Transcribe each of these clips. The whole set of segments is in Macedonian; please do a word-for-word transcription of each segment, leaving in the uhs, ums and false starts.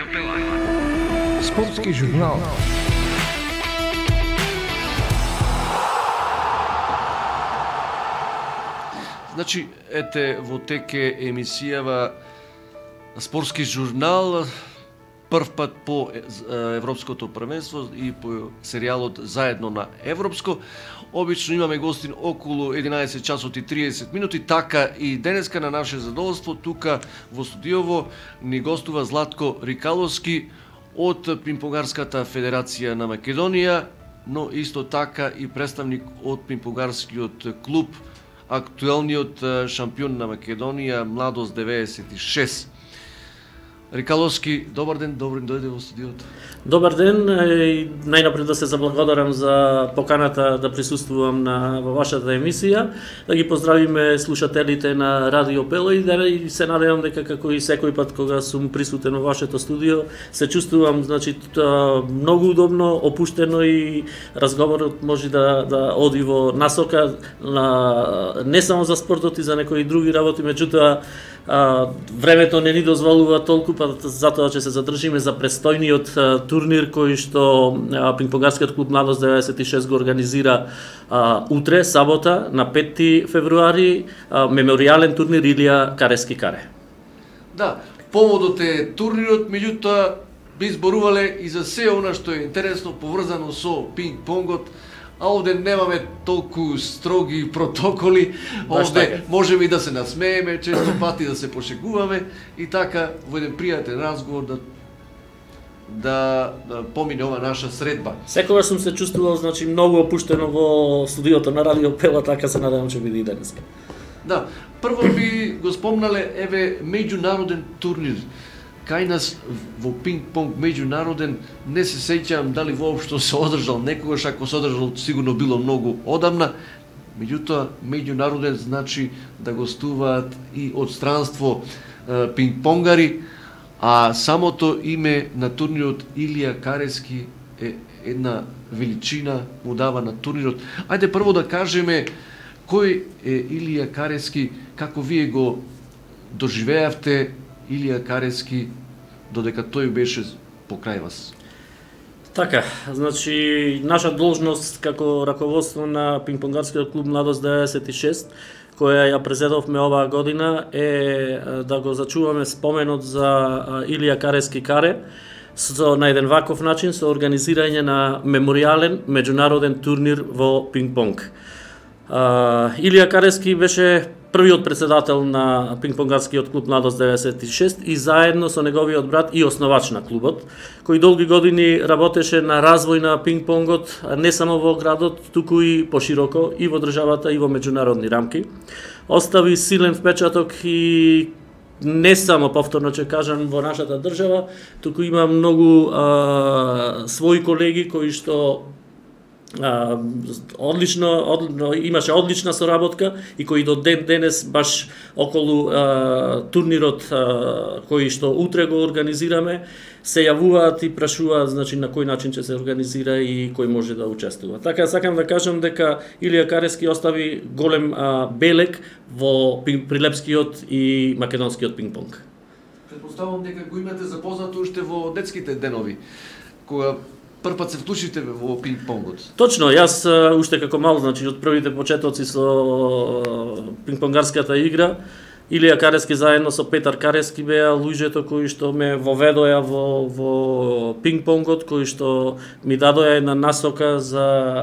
Opela. Спортски журнал. Значи, ете во теке емисијава Спортски журнал, прв пат по Европското првенство и по серијалот Заедно на Европско. Обично имаме гостин околу единаесет часот и триесет минути, така и денеска на наше задоволство тука во студиово ни гостува Златко Рикаловски од Пинг-понгарската федерација на Македонија, но исто така и представник од Пинг-понгарскиот клуб, актуелниот шампион на Македонија, Младост деветдесет и шест. Рикаловски, добар ден, добро дојде во студиото. Добар ден, и најнапред да се заблагодарам за поканата да присуствувам на во вашата емисија, да ги поздравиме слушателите на Радио Опела и да и се надевам дека како и секој пат кога сум присутен во вашето студио, се чувствувам, значи, многу удобно, опуштено и разговорот може да да оди во насока на не само за спортот и за некои други работи, меѓутоа Uh, времето не ни дозволува толку, па затоа ќе се задржиме за престојниот uh, турнир кој што uh, Пинг-понгарскиот клуб Младост деветдесет и шест го организира uh, утре, сабота, на петти февруари, uh, меморијален турнир Илија Карески каре. Да, поводот е турнирот, меѓутоа би зборувале и за се она што е интересно поврзано со пинг-понгот. А овде немаме толку строги протоколи, овде можеме и да се насмееме, често пати да се пошегуваме и така во еден пријатен разговор да да, да помине ова наша средба. Секогаш сум се чувствувал, значи, многу опуштено во студиото на Радио Опела, така се надевам ќе биде и денеска. Да, прво би го спомнале, еве, меѓународен турнир. Кај нас во пинг-понг меѓународен, не се сеќавам дали воопшто се одржал некогаш, ако се одржал сигурно било многу одамна, меѓутоа меѓународен значи да гостуваат и од странство е, пинг-понгари, а самото име на турнирот Илија Карески е една величина му дава на турнирот. Ајде прво да кажеме кој е Илија Карески, како вие го доживеавте Илија Карески, додека тој беше покрај вас? Така, значи, наша должност како раководство на Пинг-понгарскиот клуб Младост деветдесет и шест, која ја презедовме оваа година, е да го зачуваме споменот за Илија Карески каре, со на еден ваков начин, со организирање на меморијален меѓународен турнир во пинг-понг. Илија Карески беше првиот председател на Пинг-понгарскиот клуб Младост деветдесет и шест и заедно со неговиот брат и основач на клубот, кој долги години работеше на развој на пинг-понгот не само во градот, туку и пошироко и во државата и во меѓународни рамки. Остави силен впечаток и не само, повторно ќе кажам, во нашата држава, туку има многу а, своји колеги кои што Uh, одлично, од, имаше одлична соработка и кои до ден денес баш околу uh, турнирот uh, кој што утре го организираме се јавуваат и прашуваат, значи, на кој начин ќе се организира и кој може да учествува. Така сакам да кажам дека Илија Карески остави голем uh, белег во прилепскиот и македонскиот пинг-понг. Предпоставувам дека го имате запознато уште во детските денови, кога прв пат се вклучите во пинг-понгот. Точно, јас уште како мал, значи од првите почетоци со пинг-понгарската игра, Илија Карески заедно со Петар Карески беа луѓето кои што ме воведоа во во пинг-понгот, кои што ми дадоа една насока за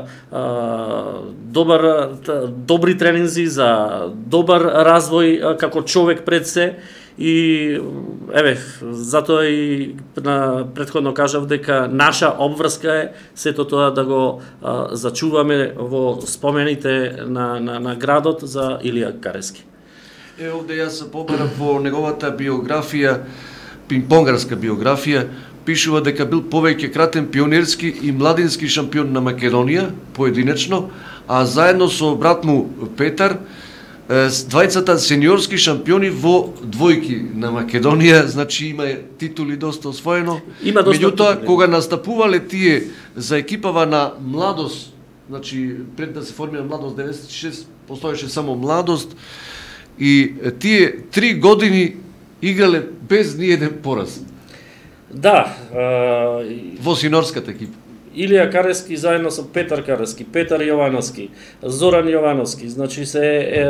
а, добар добри тренинзи, за добар развој како човек пред се. И еве, затоа и на претходно кажав дека наша обврска е сето тоа да го а, зачуваме во спомените на, на, на градот за Илија Карески. Е, овде јас се побарав во неговата биографија, пинг-понгарска биографија, пишува дека бил повеќе кратен пионерски и младински шампион на Македонија, поединечно, а заедно со брат му Петар, двајцата сениорски шампиони во двојки на Македонија, значи има титули доста освоено. Меѓутоа, кога настапувале тие за екипава на Младост, значи пред да се формира Младост деветдесет и шест, постоеше само Младост, и тие три години играле без ни еден пораз. Да, а, Во синорската екипа. Илија Карески заедно со Петар Карески, Петар Јовановски, Зоран Јовановски, значи се е,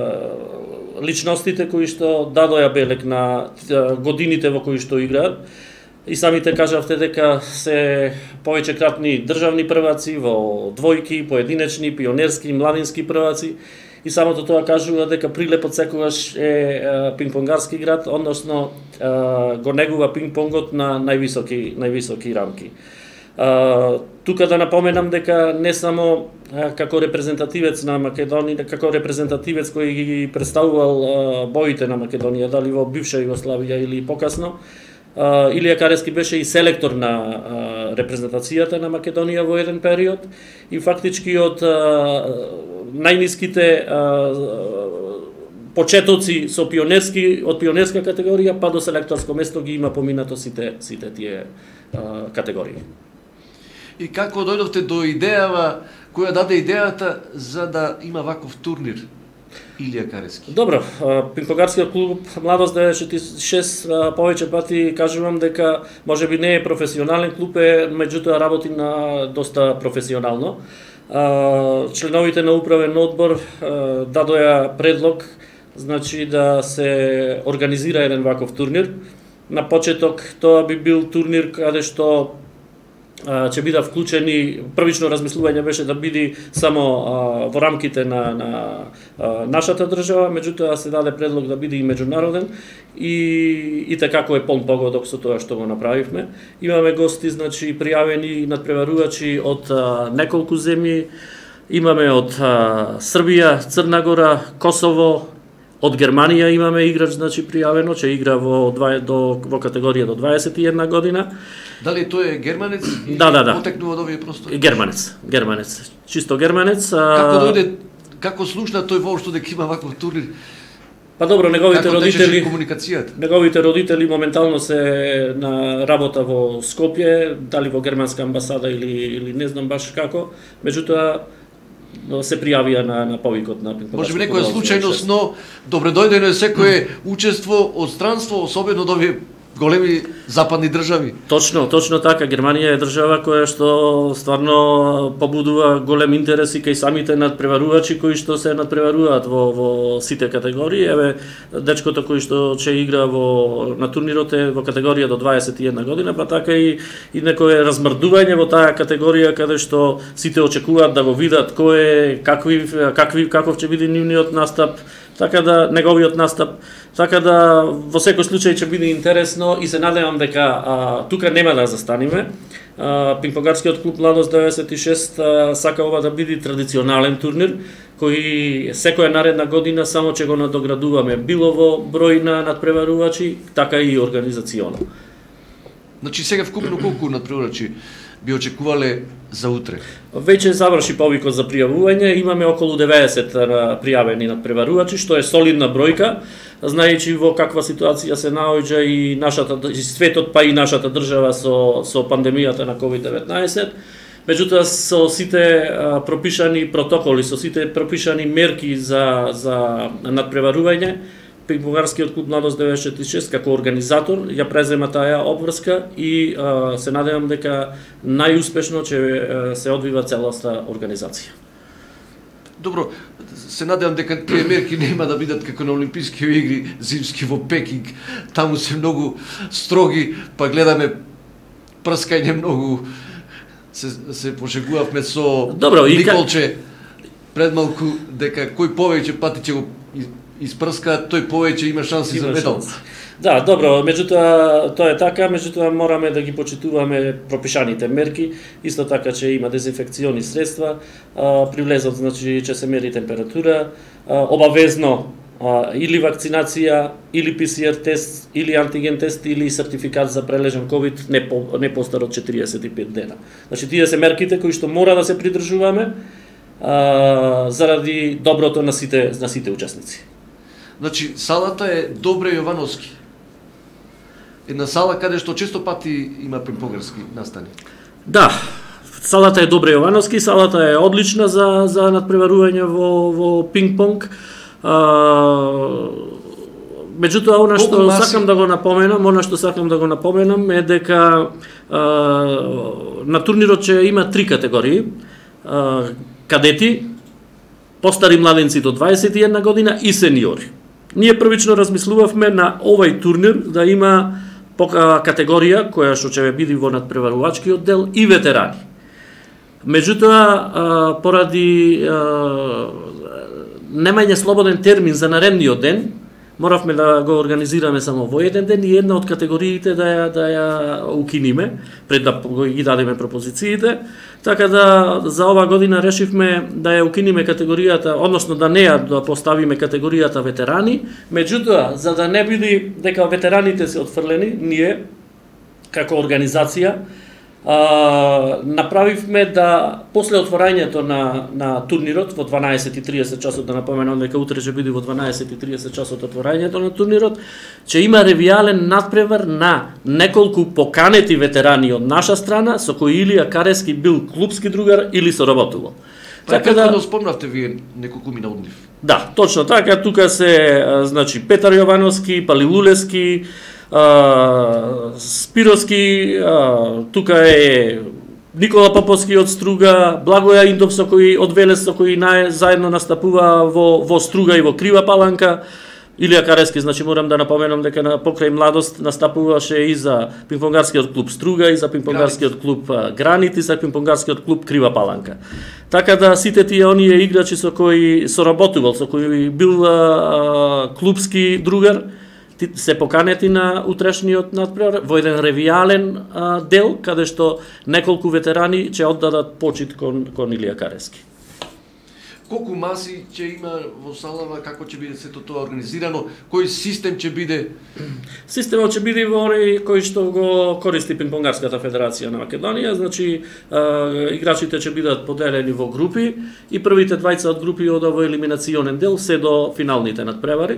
личностите кои што дадоја белег на годините во кои што играат. И самите кажавте дека се повеќе кратни државни прваци во двојки, поединечни, пионерски, младински прваци. И самото тоа кажува дека Прилепот секогаш е пингпонгарски град, односно го негува пингпонгот на највисоки највисоки рамки. Uh, тука да напоменам дека не само uh, како репрезентативец на Македонија, како репрезентативец кој ги представувал uh, боите на Македонија, дали во бивша Југославија или покасно, uh, Илија Карески беше и селектор на uh, репрезентацијата на Македонија во еден период и фактички од uh, најниските uh, почетоци со пионерски, од пионерска категорија па до селекторско место ги има поминато сите сите тие uh, категории. И како дојдовте до идејава, која даде идејата за да има ваков турнир Илија Карески? Добро, пингпонгарскиот клуб Младост деветдесет и шест повеќе пати кажувам дека можеби не е професионален клуб, е меѓутоа работи на доста професионално. Членовите на управен одбор дадоја предлог, значи да се организира еден ваков турнир. На почеток тоа би бил турнир каде што ќе бидат вклучени, првично размислување беше да биде само а, во рамките на, на а, нашата држава, меѓутоа се даде предлог да биде и меѓународен и, и така како е полн погодок со тоа што го направивме. Имаме гости, значи пријавени надпреварувачи од а, неколку земји, имаме од а, Србија, Црна Гора, Косово, од Германија имаме играч, значи пријавено, че игра во до во категорија до дваесет и една година. Дали тој е германец? Да, да, да. Потекнува од овие простори? Германец, германец. Чисто германец. Како дојде, како слушна тој воопшто дека има ваков турнир? Па добро, неговите како родители, комуникацијата? Неговите родители моментално се на работа во Скопје, дали во германска амбасада или или не знам баш како. Меѓутоа се пријавија на на повикот на пингпонгарското. Може би некоја случајност, но добре дојдено е секое учество од странство, особено од овие големи западни држави. Точно, точно така. Германија е држава која што стварно побудува голем интерес и кај самите надпреварувачи кои што се надпреваруваат во во сите категории. Еве дечкото кој што ќе игра во на турнирот е во категорија до дваесет и една година, па така и и некое размрдување во таа категорија каде што сите очекуваат да го видат кој е, какви какви каков ќе биде нивниот настап, така да неговиот настап, така да во секој случај ќе биде интересно и се надевам дека а, тука нема да застаниме. А, пингпонгарскиот клуб Младост деветдесет и шест а, сака ова да биде традиционален турнир кој секоја наредна година само ќе го надоградуваме било во број на надпреварувачи, така и организационо. Значи сега вкупно колку надпреварувачи би очекувале за утре? Веќе заврши повикот за пријавување, имаме околу деветдесет пријавени надпреварувачи, што е солидна бројка, знаејќи во каква ситуација се наоѓа и нашата и светот, па и нашата држава со со пандемијата на ковид деветнаесет. Меѓутоа со сите а, пропишани протоколи, со сите пропишани мерки за за надпреварување, Пингпонгарскиот клуб Младост деветдесет и шест како организатор ја презема таа обврска и а, се надевам дека најуспешно ќе се одвива целоста организација. Добро, се надевам дека тие мерки нема да бидат како на Олимписки игри зимски во Пекинг. Таму се многу строги, па гледаме прскање многу. Се се пошегувавме со Добро, Николче пред малку дека кој повеќе пати ќе го испрска, тој повеќе има шанси има за медал. Шанс. Да, добро, меѓутоа тоа е така, меѓутоа мораме да ги почитуваме пропишаните мерки, исто така че има дезинфекциони средства, а, при влезот значи ќе се мери температура, а, обавезно а, или вакцинација, или пи си ар тест, или антиген тест, или сертификат за прележан ковид не по, не постар од четириесет и пет дена. Значи тие се мерките кои што мора да се придржуваме а, заради доброто на сите на сите учесници. Значи, салата е Добре Јовановски. Една сала каде што често пати има пингпонгарски настани. Да, салата е Добре Јовановски, салата е одлична за за надпреварување во во пингпонг. А, Меѓутоа, она што маси... сакам да го напоменам, она што сакам да го напоменам е дека а, на турнирот ќе има три категории. А, кадети, постари младенци до дваесет и една година и сениори. Ние првично размислувавме на овај турнир да има категорија која што ќе биде во надпреварувачкиот дел и ветерани. Меѓутоа, поради немање слободен термин за наредниот ден, моравме да го организираме само во еден ден и една од категориите да ја, да ја укиниме, пред да ги дадеме пропозициите. Така да за ова година решивме да ја укиниме категоријата, односно да не ја да поставиме категоријата ветерани, меѓутоа, за да не биде дека ветераните се отфрлени, ние, како организација, А, направивме да после отворањето на на турнирот во дванаесет и триесет часот, да напоменам дека утре ќе биде во дванаесет и триесет часот отворањето на турнирот, ќе има ревијален надпревар на неколку поканети ветерани од наша страна со кои Илија Карески бил клубски другар или соработувал. Така да спомнавте вие неколку мина од нив. Да, точно така, тука се значи Петар Јовановски, Палилулески, Uh, Спировски, uh, тука е Никола Поповски од Струга, Благоја Индов со кој од Велес со кој нај заедно настапува во во Струга и во Крива Паланка. Илија Карески, значи морам да напоменам дека на покрај младост настапуваше и за пинг-понгарскиот клуб Струга, и за пинг-понгарскиот клуб Гранит, и за пинг-понгарскиот клуб Крива Паланка. Така да сите тие оние играчи со кои соработувал, со кои бил uh, клубски другар, се поканети на утрешниот надпревар во еден ревијален а, дел, каде што неколку ветерани ќе оддадат почит кон, кон Илија Карески. Колку маси ќе има во Салава, како ќе биде сето тоа организирано, кој систем ќе биде? Системот ќе биде во оној кој што го користи Пинг-понгарската федерација на Македонија, значи а, играчите ќе бидат поделени во групи и првите двајца од групи одат во елиминационен дел се до финалните надпревари.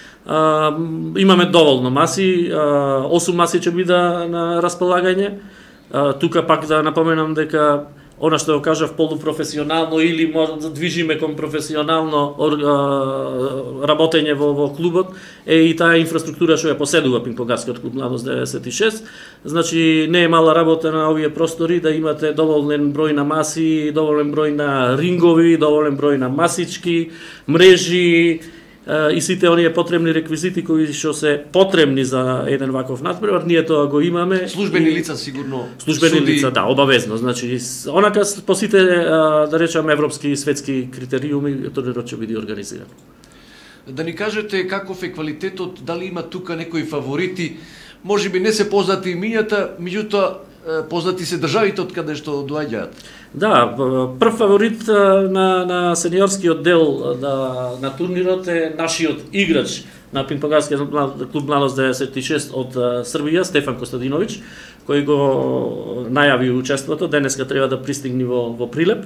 Uh, имаме доволно маси, uh, осум маси ќе биде на располагање. Uh, тука пак да напоменам дека она што го кажав полупрофесионално или може да движиме кон професионално uh, работење во, во клубот е и таа инфраструктура што ја поседува Пинг-понгарскиот клуб Младост деветдесет и шест. Значи не е мала работа на овие простори да имате доволен број на маси, доволен број на рингови, доволен број на масички, мрежи, и сите оние потребни реквизити кои што се потребни за еден ваков надпревар, ние тоа го имаме. Службени и... лица сигурно. Службени суди... лица, да, обавезно. Значи, онака по сите, да речеме, европски и светски критериуми, турнирот ќе биде организиран. Да ни кажете каков е квалитетот, дали има тука некои фаворити, можеби не се познати имињата, меѓутоа познати се државите од каде што доаѓаат. Да, прв фаворит на, на сениорскиот дел на, на турнирот е нашиот играч на Пинг-понгарскиот клуб Младост деветдесет и шест од Србија, Стефан Костадиновиќ, кој го најави учеството, денеска треба да пристигне во, во Прилеп.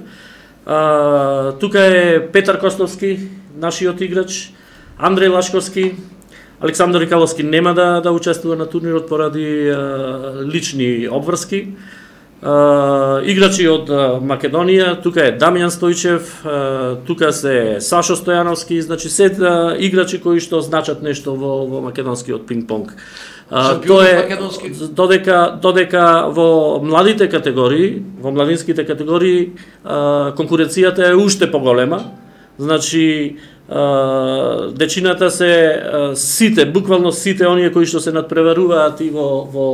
А, тука е Петар Костовски, нашиот играч, Андреј Лашковски, Александар Рикаловски нема да, да учествува на турнирот поради а, лични обврски. Uh, играчи од uh, Македонија, тука е Дамјан Стојчев, uh, тука се Сашо Стојановски, значи се uh, играчи кои што значат нешто во, во македонскиот пинг-понг. Uh, тоа е додека додека во младите категории, во младинските категории uh, конкуренцијата е уште поголема. Значи uh, дечината се uh, сите, буквално сите оние кои што се надпреваруваат и во во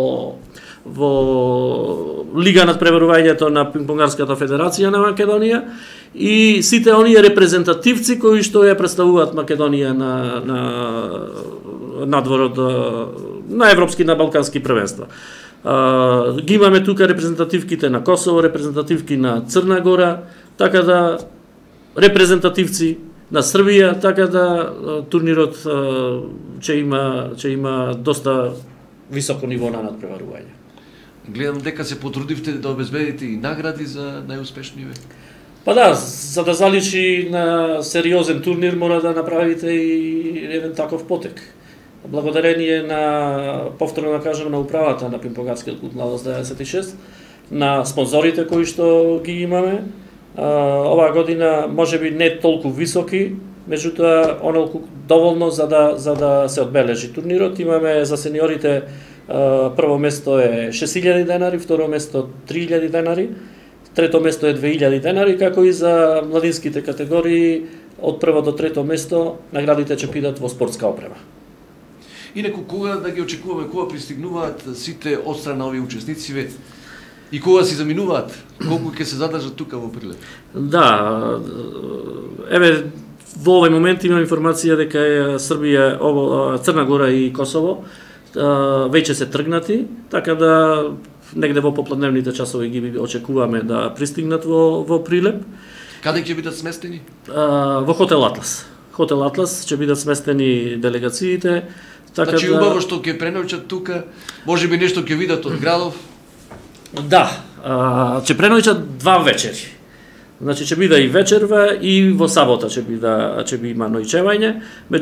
во Лига надпреварувањето на Пинг-понгарската федерација на Македонија и сите оние репрезентативци кои што ја представуваат Македонија на на надворот на европски, на балкански првенства. А, ги имаме тука репрезентативките на Косово, репрезентативки на Црна Гора, така да репрезентативци на Србија, така да турнирот ќе има ќе има доста високо ниво на надпреварување. Гледам дека се потрудивте да обезбедите и награди за најуспешниве. Па да, за да заличи на сериозен турнир мора да направите и еден таков потек. Благодарение на, повторно да кажам, на управата на Пинг-понгарскиот клуб Младост деветдесет и шест, на спонзорите кои што ги имаме, оваа година можеби не толку високи, меѓутоа онолку доволно за да за да се одбележи турнирот. Имаме за сениорите прво место е шест илјади денари, второ место три илјади денари, трето место е две илјади денари, како и за младинските категории од прво до трето место наградите ќе бидат во спортска опрема. Инаку кога да ги очекуваме, кога пристигнуваат сите од страна овие учесници и кога си заминуваат, колку ќе се задржат тука во Прилеп? Да, еве во овој момент имам информација дека е Србија, ово, Црна Гора и Косово веќе се тргнати, така да негде во попладневните часови ги очекуваме да пристигнат во во Прилеп. Каде ќе бидат сместени? Во хотел Атлас. Хотел Атлас ќе бидат сместени делегациите. Така значи да... убаво што ќе преноќат тука, можеби нешто ќе видат од градов? Да, ќе преноќат два вечери. Значи ќе биде и вечерва и во сабота ќе биде ќе би има ноќевање.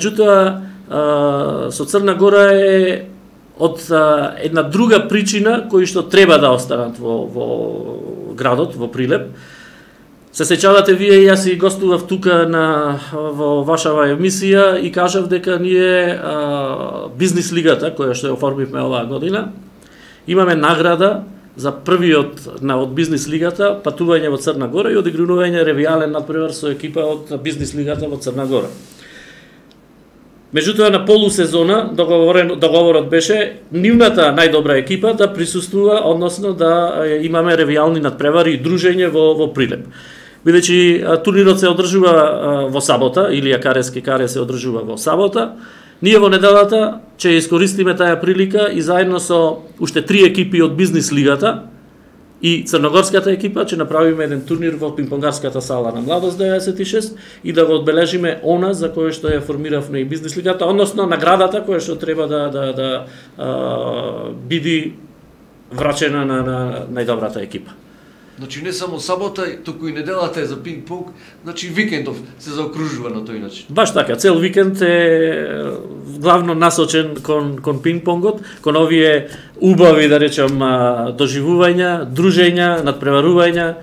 Меѓутоа со Црна Гора е од една друга причина кои што треба да останат во во градот, во Прилеп. Се сеќавате вие, јас и гостував тука на во вашава емисија и кажав дека ние а, бизнис лигата која што ја оформивме оваа година, имаме награда за првиот на од бизнис лигата патување во Црна Гора и одигрување ревијален надпревар со екипа од бизнис лигата во Црна Гора. Меѓутоа на полусезона договорен договорот беше нивната најдобра екипа да присуствува, односно да имаме ревијални надпревари и дружење во во Прилеп. Бидејќи турнирот се одржува во сабота, или Карески каре се одржува во сабота, ние во неделата ќе искористиме таа прилика и заедно со уште три екипи од бизнис лигата и црногорската екипа ќе направиме еден турнир во пинг-понгарската сала на Младост деветдесет и шест и да го одбележиме она за кое што ја формиравме и бизнис лигата, односно наградата која што треба да да да а, биде врачена на, на најдобрата екипа. Значи не само сабота, туку и неделата е за пинг-понг, значи викендов се заокружува на тој начин. Баш така, цел викенд е главно насочен кон кон пинг-понгот, кон овие убави, да речам, доживувања, дружења, надпреварувања.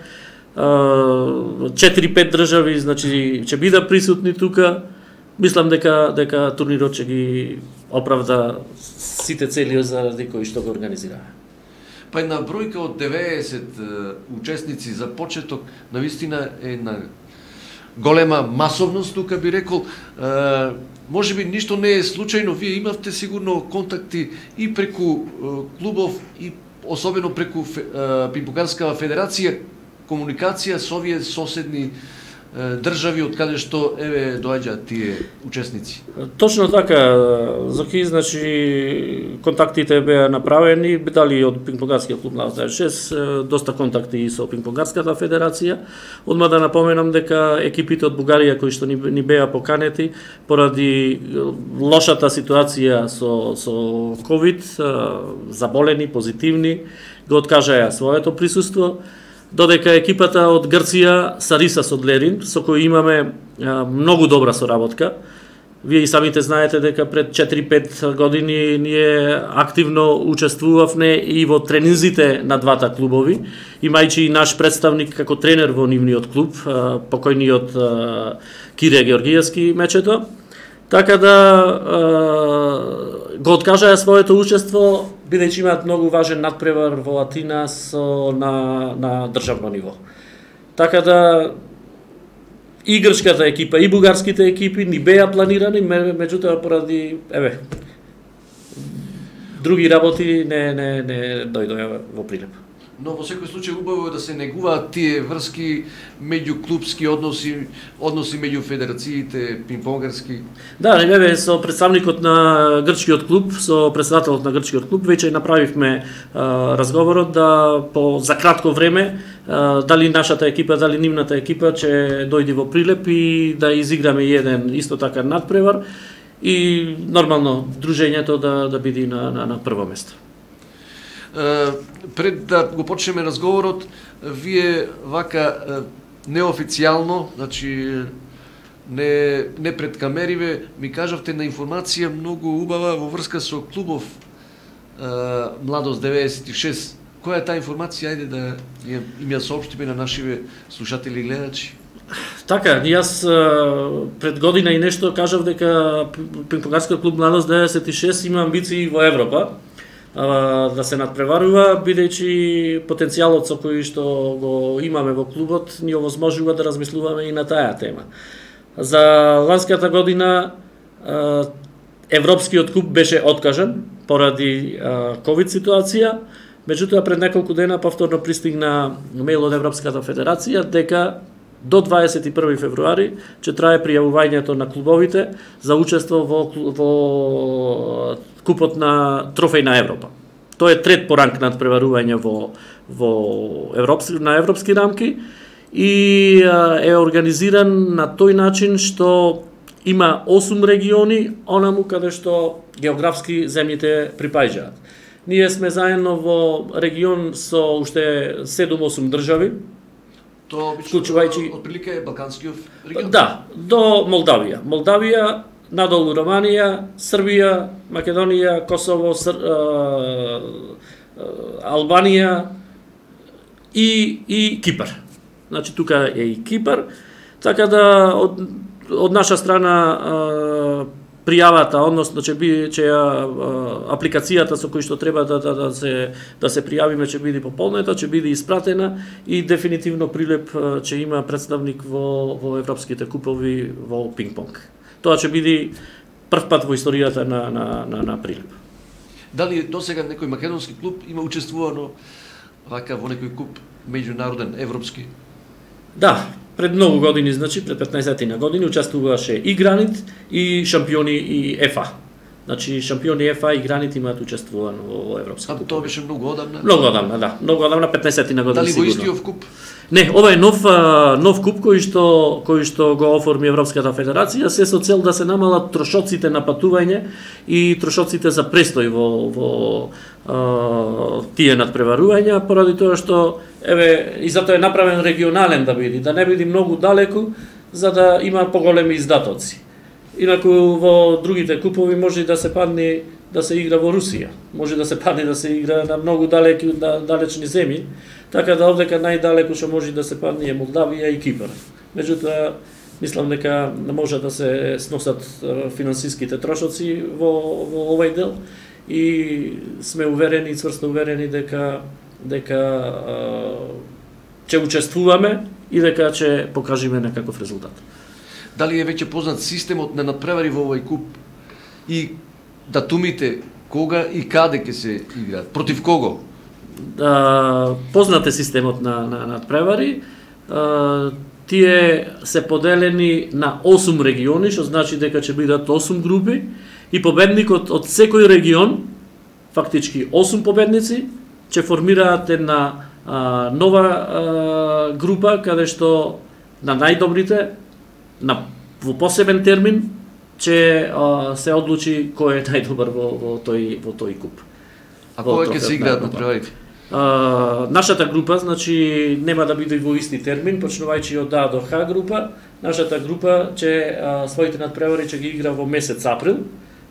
четири-пет држави, значи ќе бидат присутни тука. Мислам дека дека турнирот ќе ги оправда сите цели заради кои што го организираме. Па една бројка од деветдесет учесници за почеток, навистина е на голема масовност, тука би рекол. Е, може би ништо не е случајно, вие имавте сигурно контакти и преку е, клубов и особено преку Пинг-понгарскава федерација, комуникација со овие соседни држави од каде што еве доаѓаат тие учесници. Точно така, Зоки, значи контактите беа направени, дали од Пинг-понгарскиот клуб Младост деветдесет и шест, доста контакти и со Пинг-понгарската федерација. Одма да напоменам дека екипите од Бугарија кои што ни, ни беа поканети поради лошата ситуација со со ковид, заболени, позитивни, го откажаа своето присуство. Додека екипата од Грција, Сариса Содлерин, со кој имаме а, многу добра соработка. Вие и самите знаете дека пред четири-пет години ние активно учествувавме и во тренинзите на двата клубови, имајќи и наш представник како тренер во нивниот клуб, а, покојниот а, Кире Георгиевски мечето. Така да а, го откажаа своето учество, бидејќи имаат многу важен надпревар во Атина со на на државно ниво. Така да и грчката екипа и бугарските екипи ни беа планирани, меѓутоа поради еве други работи не не не дојдоа во Прилеп. Но во секој случај убаво е да се негуваат тие врски меѓуклубски односи, односи меѓу федерациите пинг-понгарски. Да, еве со представникот на грчкиот клуб, со претседателот на грчкиот клуб веќе направивме а, разговорот да по за кратко време а, дали нашата екипа, дали нивната екипа ќе дојде во Прилеп и да изиграме еден исто така надпревар и нормално дружењето да да биде на на, на прво место. Пред да го почнеме разговорот, вие вака неофицијално, значи не не пред камериве, ми кажавте на информација многу убава во врска со клубов Младост деветдесет и шест. Која е таа информација? Ајде да им ја соопштиме на нашиве слушатели и гледачи. Така, јас пред година и нешто кажав дека пинг-понгарскиот клуб Младост деветдесет и шест има амбиции во Европа да се надпреварува, бидејќи потенцијалот со кој што го имаме во клубот ни овозможува да размислуваме и на таа тема. За ланската година Европскиот куп беше откажан поради ковид ситуација, меѓутоа пред неколку дена повторно пристигна мејл од Европската федерација дека до дваесет и први февруари ќе трае пријавувањето на клубовите за учество во, во купот на трофеј на Европа. Тоа е трет по ранг надпреварување во во европски на европски рамки и е организиран на тој начин што има осум региони, онаму каде што географски земјите припаѓаат. Ние сме заедно во регион со уште седум-осум држави. Тоа вклучувајќи отприлика е Балканскиот регион. Да, до Молдавија. Молдавија, надолу Романија, Србија, Македонија, Косово, Ср... Албанија и и Кипар. Значи тука е и Кипар, така да од, од наша страна пријавата, односно ќе биде ќе апликацијата со кој што треба да да, да се да се пријавиме ќе биде пополнета, ќе биде испратена и дефинитивно Прилеп ќе има представник во во европските купови во пинг-понг. Тоа ќе биде прв пат во историјата на на на, на Прилеп. Дали досега некој македонски клуб има учествувано вака во некој куп меѓународен европски? Да, пред многу години, значи пред петнаесет на години учествуваше и Гранит и шампиони и ЕФА. Значи шампиони ЕФА и Гранит имаат учествувано во европски куп. А тоа беше многу одамна? Многу одамна, да. Многу одамна, петнаесет на години. Дали сигурно. во истиот куп? Не, ова е нов нов куп кој што кој што го оформи Европската федерација, се со цел да се намалат трошоците на патување и трошоците за престој во во а, тие надпреварувања, поради тоа што еве и затоа е направен регионален да биде, да не биде многу далеку, за да има поголеми издатоци. Инаку во другите купови може да се падне да се игра во Русија, може да се падне да се игра на многу далеки на далечни земји, така да овдека најдалеку што може да се падне е Молдавија и Кипар. Меѓутоа, мислам дека може да се сносат финансиските трошоци во, во овај дел и сме уверени, цврсто уверени дека дека ќе учествуваме и дека ќе покажеме некаков резултат. Дали е веќе познат системот на надпревари во овој куп и датумите кога и каде ќе се играат? Против кого? Да, познат е системот на на надпревари. А, тие се поделени на осум региони, што значи дека ќе бидат осум групи и победникот од секој регион, фактички осум победници, ќе формираат една а, нова а, група каде што на најдобрите на во посебен термин ќе а, се одлучи кој е најдобар во во тој во тој куп. А кога ќе се играат надпреварите? Uh, нашата група, значи, нема да биде во исти термин, почнувајќи од А до Х група. Нашата група ќе uh, своите надпревари ќе ги игра во месец април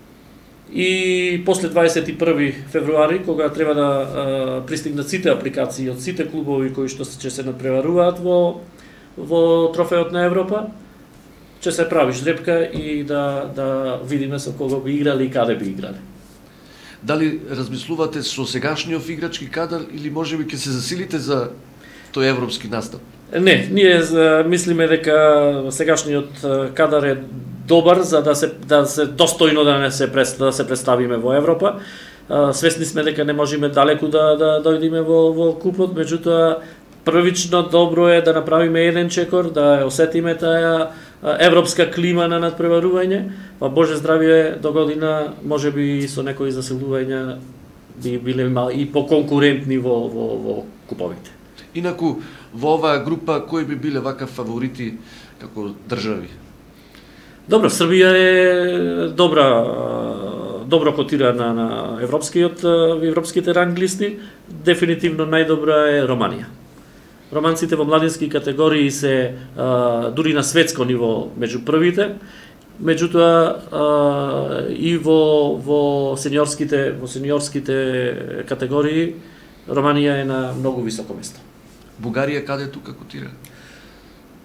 и после дваесет и први февруари, кога треба да uh, пристигнат сите апликации од сите клубови кои што ќе се надпреваруваат во во трофеот на Европа, ќе се прави жребка и да да видиме со кого би играли и каде би играли. Дали размислувате со сегашниот играчки кадар или можеби ќе се засилите за тој европски настап? Не, ние мислиме дека сегашниот кадар е добар за да се да се достојно да не се да се представиме во Европа. Свесни сме дека не можеме далеку да да дојдеме во во купот, меѓутоа првично добро е да направиме еден чекор, да осетиме таа европска клима на надпреварување, па Боже здравје до година можеби со некои заселувања би биле и поконкурентни во во во куповите. Инаку во оваа група кои би биле вака фаворити како држави? Добро, Србија е добра добро котира на на европскиот европските ранглисти, дефинитивно најдобра е Романија. Романците во младински категории се а, дури на светско ниво меѓу првите, меѓутоа а, и во во сениорските во сениорските категории Романија е на многу високо место. Бугарија каде тука котира?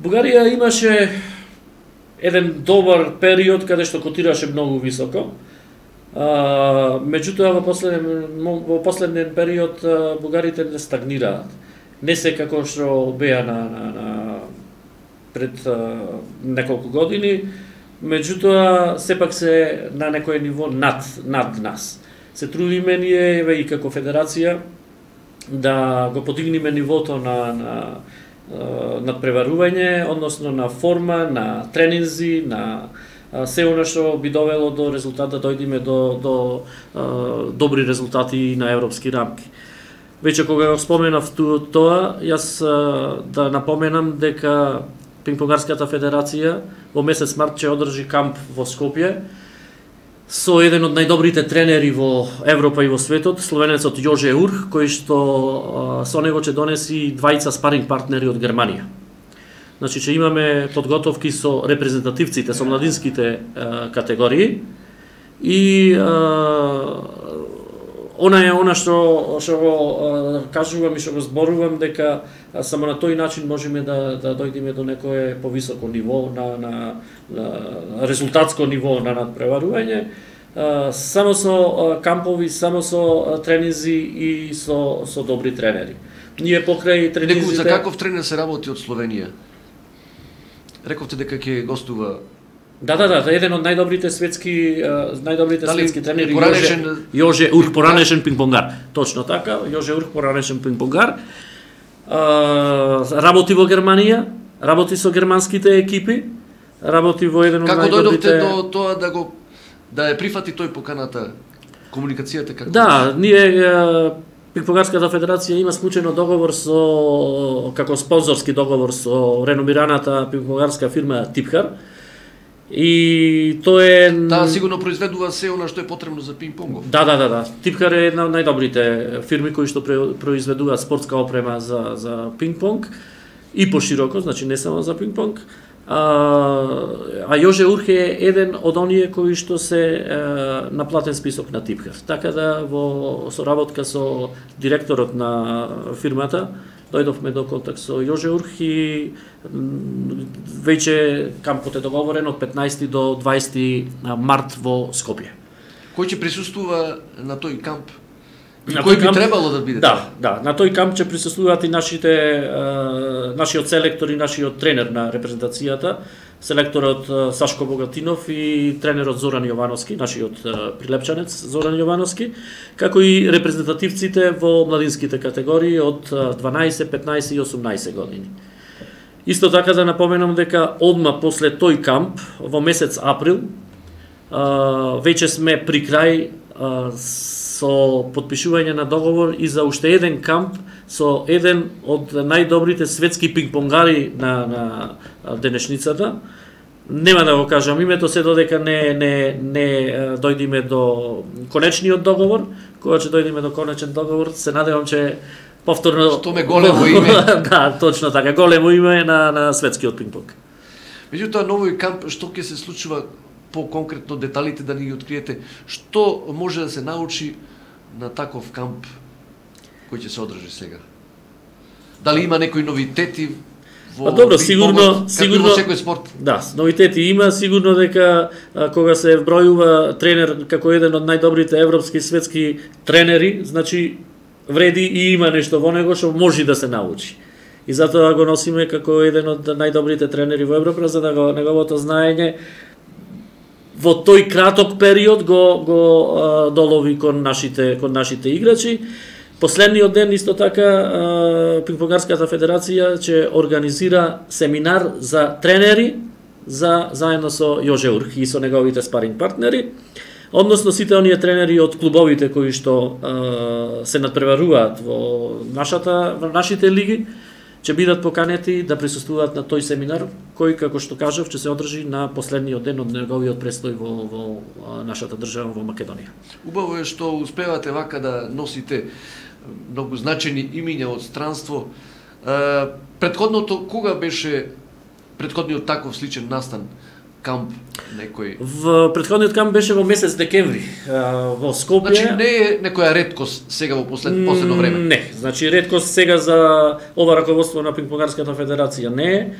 Бугарија имаше еден добар период каде што котираше многу високо. А, меѓутоа во последен во последен период а, бугарите не стагнираат. Не се како што беа на, на, на пред а, неколку години, меѓутоа сепак се на некој ниво над над нас. Се трудиме ние еве и како федерација да го подигнеме нивото на на надпреварување, односно на форма, на тренинзи, на се она што би довело до резултат да дојдеме до до а, добри резултати на европски рамки. Веќе кога го споменав тоа, јас а, да напоменам дека Пингпонгарската федерација во месец март ќе одржи камп во Скопје со еден од најдобрите тренери во Европа и во светот, словенецот Јоже Урх, кој што а, со него ќе донеси двајца спаринг партнери од Германија. Значи, ќе имаме подготовки со репрезентативците, со младинските а, категории и а, она е она што што го кажувам и што го зборувам дека а, само на тој начин можеме да да дојдеме до некое повисоко ниво на на, на резултатско ниво на надпреварување. А, само со а, кампови, само со а, тренинзи и со со добри тренери. Ние покрај тренинзите... Некој за каков тренер се работи од Словенија? Рековте дека ќе гостува. Да, да, да, еден од најдобрите светски најдобрите Дали светски тренери поранешен... Јоже Урх, поранешен пингпонгар. Точно така, Јоже Урх, поранешен пингпонгар. Работи во Германија, работи со германските екипи, работи во еден од како најдобрите... дојдовте до тоа да го да ја прифати тој поканата? Комуникацијата како? Да, ние Пингпонгарската федерација има склучено договор со како спонзорски договор со реномираната пингпонгарска фирма Типхар. И тоа е... Таа сигурно произведува се она што е потребно за пинг-понгов. Да, да, да, да. Типхар е една од најдобрите фирми кои што произведуваат спортска опрема за за пинг-понг и пошироко, значи не само за пинг-понг. А, а Јоже Урх е еден од оние кои што се е, на платен список на Типхар. Така да во соработка со директорот на фирмата дојдовме до контакт со Јоже Урх и веќе кампот е договорен од петнаесети до дваесети март во Скопје. Кој ќе присуствува на тој камп? И На кој тој би камп- требало да биде? Да, да, на тој камп ќе присуствуваат и нашите е, нашиот селектор и нашиот тренер на репрезентацијата, селекторот е, Сашко Богатинов и тренерот Зоран Јовановски, нашиот е, прилепчанец Зоран Јовановски, како и репрезентативците во младинските категории од е, дванаесет, петнаесет и осумнаесет години. Исто така да напоменам дека одма после тој камп, во месец април, е, веќе сме при крај е, со подпишување на договор и за уште еден камп со еден од најдобрите светски пингпонгари на, на денешницата. Нема да го кажам името се додека не не не дојдеме до конечниот договор. Кога ќе дојдеме до конечен договор, се надевам че повторно Што ме големо име. Да, точно така, големо име на на светскиот пингпонг. Меѓутоа новој камп што ќе се случува по-конкретно деталите да ни ги откриете, што може да се научи на таков камп кој ќе се одржи сега? Дали има некои новитети во Па добро, пинг-понгот, сигурно, како и сигурно во секој спорт? Да, новитети има, сигурно дека а, кога се вбројува тренер како еден од најдобрите европски и светски тренери, значи вреди и има нешто во него што може да се научи. И затоа го носиме како еден од најдобрите тренери во Европа, за да го неговото знаење во тој краток период го го а, долови кон нашите кон нашите играчи. Последниот ден исто така Пингпонгарската федерација ќе организира семинар за тренери за заедно со Јоже Урх и со неговите спаринг партнери. Односно сите оние тренери од клубовите кои што а, се надпреваруваат во нашата во нашите лиги ќе бидат поканети да присуствуваат на тој семинар, кој, како што кажав, ќе се одржи на последниот ден од неговиот престој во, во нашата држава, во Македонија. Убаво е што успевате вака да носите многу значени имиња од странство. Предходното, кога беше предходниот таков сличен настан камп некој? В предходниот камп беше во месец декември во Скопје. Значи не е некоја реткост сега во послед, последно време. Не, значи реткост сега за ова раководство на Пингпонгарската федерација не е.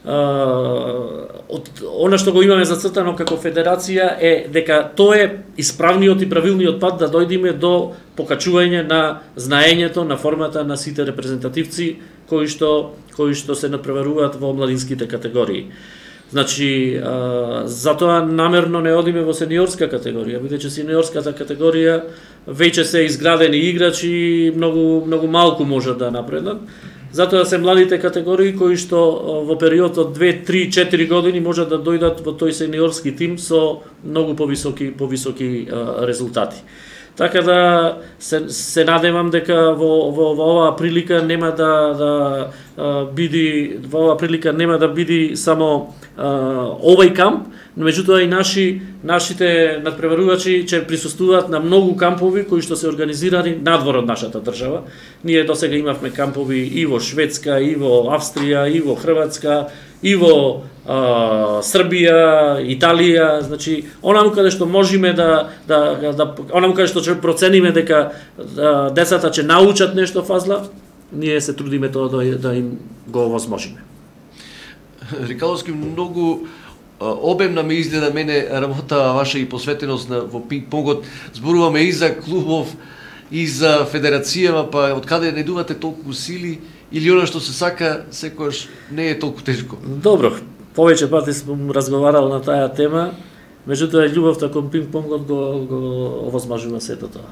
од она што го имаме зацртано како федерација е дека тоа е исправниот и правилниот пат да дојдеме до покачување на знаењето на формата на сите репрезентативци кои што кои што се надпреваруваат во младинските категории. Значи, а, затоа намерно не одиме во сениорска категорија, бидејќи сениорската категорија веќе се изградени играчи и многу многу малку можат да напреднат. Затоа се младите категории кои што во период од две, три, четири години можат да дојдат во тој сениорски тим со многу повисоки повисоки а, резултати. Така да се, се надевам дека во, во, во оваа прилика нема да, да а, биди во оваа прилика нема да биди само а, овој камп, но меѓутоа и наши нашите надпреварувачи ќе присуствуваат на многу кампови кои што се организирани надвор од нашата држава. Ние досега имавме кампови и во Шведска, и во Австрија, и во Хрватска, и во а, Србија, Италија, значи онаму каде што можеме да да да онаму каде што ќе процениме дека да, децата ќе научат нешто фазла, ние се трудиме тоа да, да им го овозможиме. Рикаловски, многу обемна ми изгледа мене работа ваша и посветеност на во пинг-понгот. Зборуваме и за клубов, и за федерацијава, па од каде најдувате толку сили или она што се сака секогаш не е толку тешко? Добро, повеќе пати сум разговарал на таа тема, меѓутоа љубовта кон пинг-понгот го го овозможува сето тоа.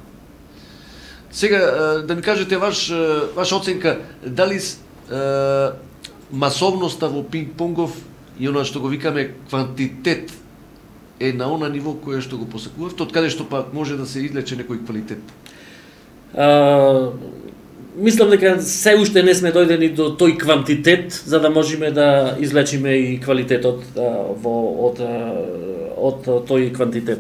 Сега да ми кажете ваш ваша оценка, дали е, масовноста во пинг-понгов и она што го викаме квантитет е на она ниво кое што го посакувавте, од каде што пак може да се излече некој квалитет? А, мислам дека се уште не сме дојдени до тој квантитет за да можеме да излечиме и квалитетот а, во од од тој квантитет.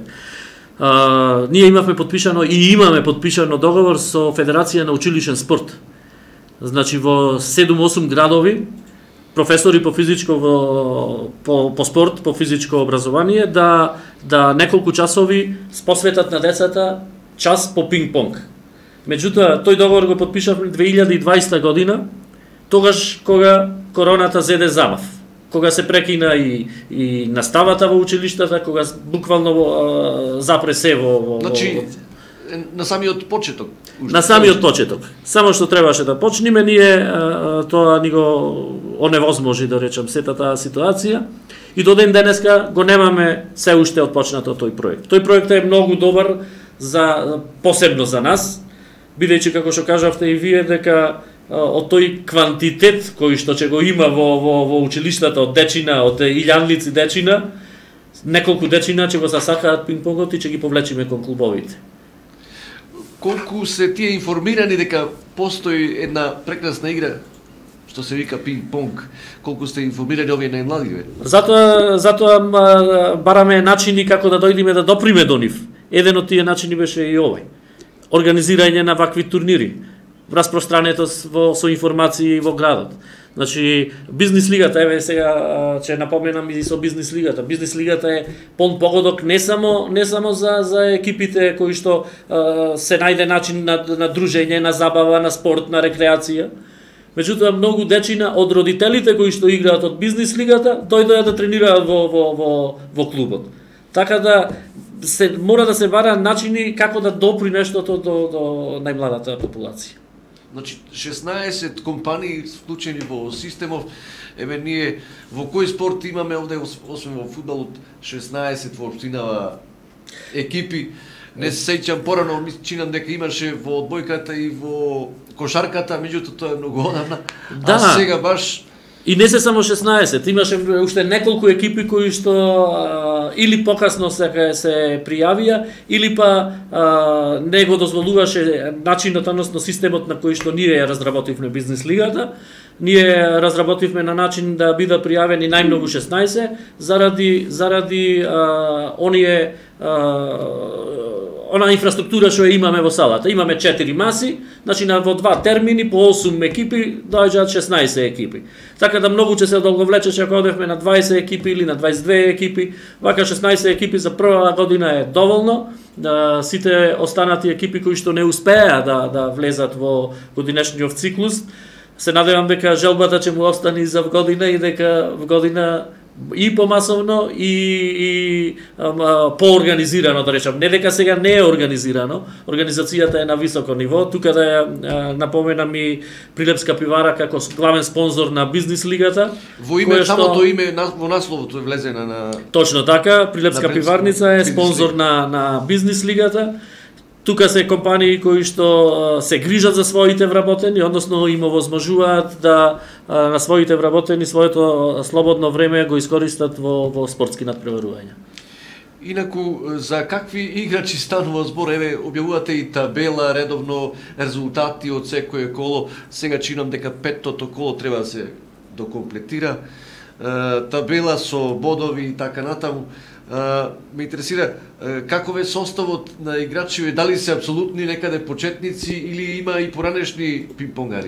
А, ние имавме подпишано и имаме подпишано договор со Федерација на училишен спорт. Значи во седум-осум градови професори по физичко во, по, по спорт, по физичко образование да да неколку часови посветат на децата час по пинг-понг. Меѓутоа, тој договор го подпишавме две илјади и дваесета година, тогаш кога короната зеде замав, кога се прекина и, и наставата во училиштата, кога буквално а, запре се во... во Значи, на самиот почеток? На самиот почеток. Само што требаше да почнеме, ние а, тоа ни го оневозможи, да речем, сета таа ситуација. И до ден денеска го немаме се уште отпочнато тој проект. Тој проект е многу добар, за посебно за нас, бидејќи како што кажавте и вие дека од тој квантитет кој што ќе го има во во во училиштата од дечина, од илјадници дечина, неколку дечина ќе го засакаат пинг-понгот и ќе ги повлечиме кон клубовите. Колку се тие информирани дека постои една прекрасна игра што се вика пинг-понг? Колку сте информирани овие најмладиве? Затоа затоа бараме начини како да дојдеме да доприме до нив. Еден од тие начини беше и овој. Организирање на вакви турнири, распространето во со информации во градот. Значи бизнис лигата, еве сега ќе напоменам и со бизнис лигата. Бизнис лигата е полн погодок не само не само за за екипите кои што а, се најде начин на на дружење, на забава, на спорт, на рекреација. Меѓутоа многу дечина од родителите кои што играат од бизнис лигата дојдоа да тренираат во во во во клубот. Така да се мора да се бара начини како да допри нештото до до најмладата популација. Значи шеснаесет компании вклучени во системов. Еве ние во кој спорт имаме овде освен во фудбалот шеснаесет во општинава екипи. Не се сеќам порано, ми чинам дека имаше во одбојката и во кошарката, меѓутоа тоа е многу одамна. Да. А сега баш и не се само шеснаесет, имаше уште неколку екипи кои што а, или покасно се се пријавија, или па а, не го дозволуваше начинот, односно системот на кој што ние ја разработивме бизнис лигата. Ние разработивме на начин да бидат пријавени најмногу шеснаесет заради заради а, оние а, она инфраструктура што ја имаме во салата. Имаме четири маси, значи на во два термини по осум екипи доаѓаат шеснаесет екипи. Така да многу ќе се одолговлечеше ако одевме на дваесет екипи или на дваесет две екипи. Вака шеснаесет екипи за прва година е доволно. Да сите останати екипи кои што не успеа да да влезат во годинешниот циклус Се надевам дека желбата ќе му остане и за година и дека в година и помасовно и, и ама, поорганизирано, да речам. Не дека сега не е организирано, организацијата е на високо ниво. Тука да ја напоменам и Прилепска пивара како главен спонзор на бизнис лигата. Во име, самото име во насловото е влезена на... Точно така, Прилепска пиварница е спонзор на, на бизнис лигата. Тука се компании кои што се грижат за своите вработени, односно им овозможуваат да на своите вработени своето слободно време го искористат во, во спортски надпреварувања. Инаку, за какви играчи станува збор? Еве, објавувате и табела, редовно резултати од секое коло. Сега чинам дека петтото коло треба да се докомплетира. Табела со бодови и така натаму. Uh, ме интересира uh, каков е составот на играчи, дали се апсолутни некаде почетници или има и поранешни пинг-понгари?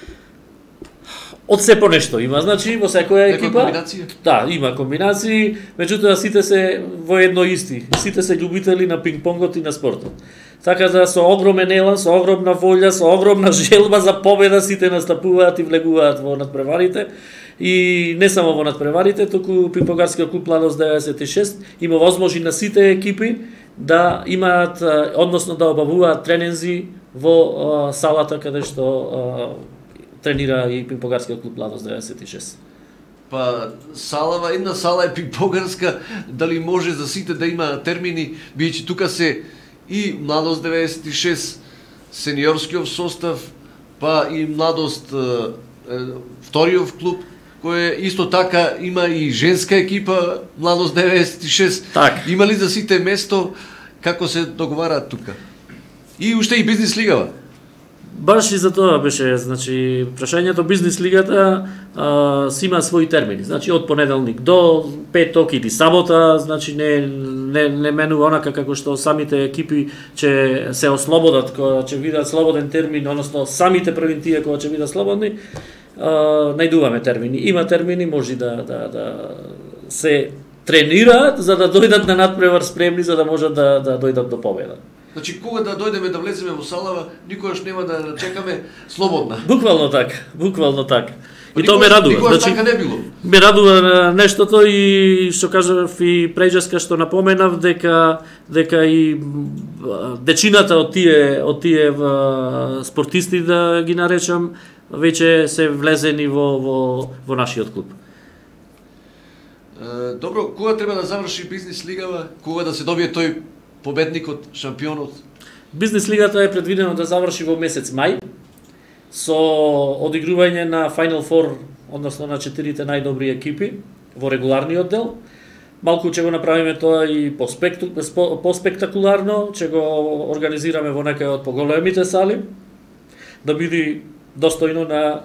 Од се по нешто има, значи во секоја екипа. Комбинација? Да, има комбинации, меѓутоа сите се во едно исти. Сите се љубители на пинг-понгот и на спортот. Така да со огромен елан, со огромна волја, со огромна желба за победа сите настапуваат и влегуваат во надпреварите. И не само во надпреварите, туку Пинг-понгарскиот клуб Младост деветдесет и шест има возможни на сите екипи да имаат, односно да обавуваат тренинзи во салата каде што тренира и Пинг-понгарскиот клуб Младост деветдесет и шест. Па салава, една сала е пинг-понгарска, дали може за сите да има термини, бијќи тука се и Младост деветдесет и шест, сениорскиот состав, па и Младост вториот клуб, кој исто така има и женска екипа, Младост деветдесет и шест. Так. Има ли за сите место, како се договараат тука? И уште и бизнис лигава? Баш и за тоа беше, значи, прашањето бизнис лигата а, си има своји термини. Значи, од понеделник до петок или сабота, значи, не, не, не менува онака како што самите екипи ќе се ослободат, кога ќе видат слободен термин, односно самите првин тие кога ќе видат слободни, а, најдуваме термини. Има термини, може да, да, да се тренираат за да дојдат на надпревар спремни, за да можат да, да дојдат до победа. Значи, кога да дојдеме да влеземе во салава, никогаш нема да чекаме слободна. Буквално така, буквално така. И Никогаш, тоа ме радува. Никогаш Значи, така не било. ме радува нештото и што кажав и преđаска што напоменав дека дека и дечината од тие од тие спортисти, да ги наречам, веќе се влезени во во во нашиот клуб. Добро, кога треба да заврши бизнис лигава, кога да се добие тој победникот, шампионот? Бизнес лигата е предвидено да заврши во месец мај со одигрување на Final Four, односно на четирите најдобри екипи во регуларниот дел. Малку ќе го направиме тоа и поспектакуларно, ќе го организираме во некај од поголемите сали, да биде достојно на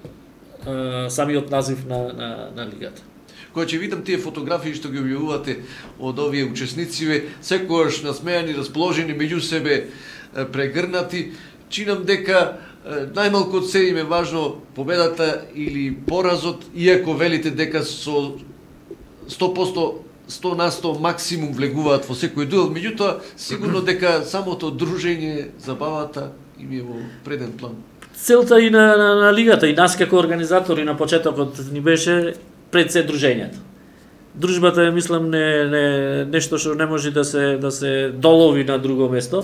е, самиот назив на, на, на лигата. Кога ќе видам тие фотографии што ги објавувате од овие учесници, секогаш насмејани, расположени меѓу себе, прегрнати, чинам дека најмалку од се им е важно победата или поразот, иако велите дека со сто проценти сто на сто максимум влегуваат во секој дуел, меѓутоа сигурно дека самото дружење, забавата им е во преден план. Целта и на, на, на лигата, и нас како организатори на почетокот ни беше пред се дружењето. Дружбата е, мислам, не, не нешто што не може да се да се долови на друго место.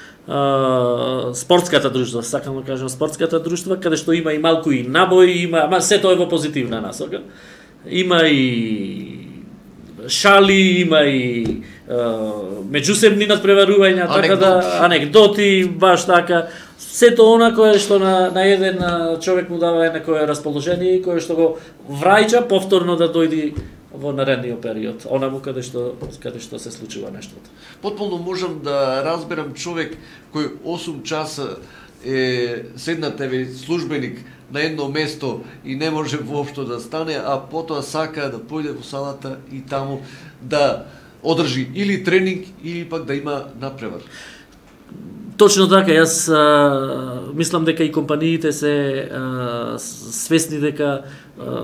А, спортската друштва, сакам да кажам спортската друштва, каде што има и малку и набој, има, ама се тоа е во позитивна насока. Има и шали, има и а, меѓусебни надпреварувања, така да анекдоти, баш така. Сето она кое што на, на еден човек му дава некое расположение и кое што го враќа повторно да дојди во наредниот период, онаму каде што каде што се случува нештото. Потполно можам да разберам човек кој осум часа е седнат еве службеник на едно место и не може воопшто да стане, а потоа сака да појде во салата и таму да одржи или тренинг или пак да има надпревар. Точно така, јас а, мислам дека и компаниите се а, свесни дека а,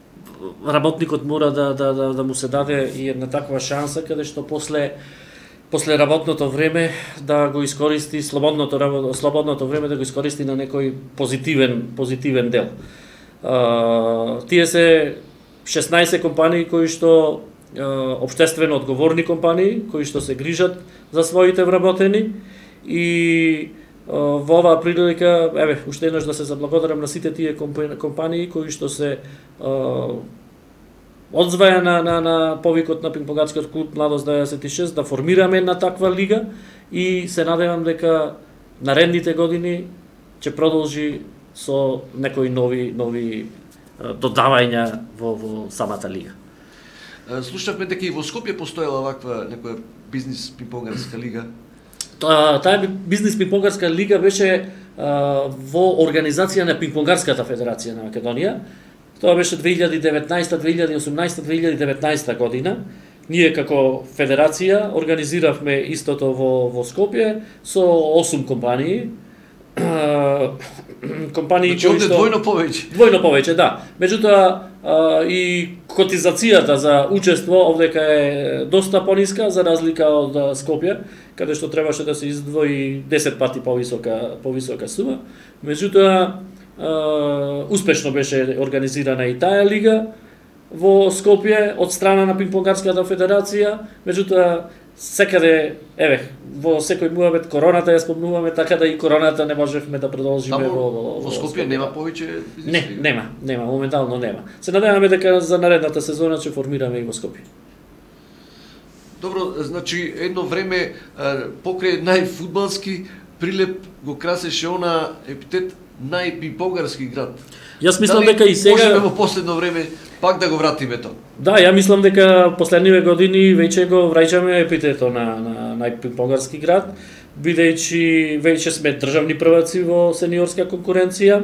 работникот мора да, да, да, да му се даде и една таква шанса, каде што после после работното време да го искористи слободното слободното време да го искористи на некој позитивен позитивен дел. А, тие се шеснаесет компании кои што а, општествено одговорни компании кои што се грижат за своите вработени и а, во оваа прилика еве уште еднаш да се заблагодарам на сите тие компании кои што се а, одзваја на, на, на повикот на Пинг-понгарскиот клуб Младост деветдесет и шест да формираме една таква лига и се надевам дека наредните години ќе продолжи со некои нови нови додавања во, во самата лига. Слушавме дека и во Скопје постоела ваква некоја бизнис пинг-понгарска лига. Таа таа бизнис пинг-понгарска лига беше а, во организација на Пинг-понгарската федерација на Македонија. Тоа беше две илјади и деветнаесета, две илјади и осумнаесета, две илјади и деветнаесета година. Ние како федерација организиравме истото во во Скопје со осум компании. компании значи, кои што двојно повеќе. Двојно повеќе, да. Меѓутоа и котизацијата за учество овдека е доста пониска за разлика од Скопје, каде што требаше да се издвои десет пати повисока повисока сума. Меѓутоа успешно беше организирана и таа лига во Скопје од страна на Пинг-понгарската федерација, меѓутоа секаде, еве, во секој муабет короната ја спомнуваме, така да и короната не можевме да продолжиме Таму, во, во, во Скопје нема повеќе бизнес Не, лига? нема, нема, моментално нема. Се надеваме дека за наредната сезона ќе формираме и во Скопје. Добро, значи едно време покрај најфудбалски Прилеп го красеше она епитет најпинг-понгарски град. Јас мислам Дали дека и сега можеме во последно време пак да го вратиме тоа? Да, ја мислам дека последниве години веќе го враќаме епитето на на најпинг-понгарски град, бидејќи веќе сме државни прваци во сениорска конкуренција.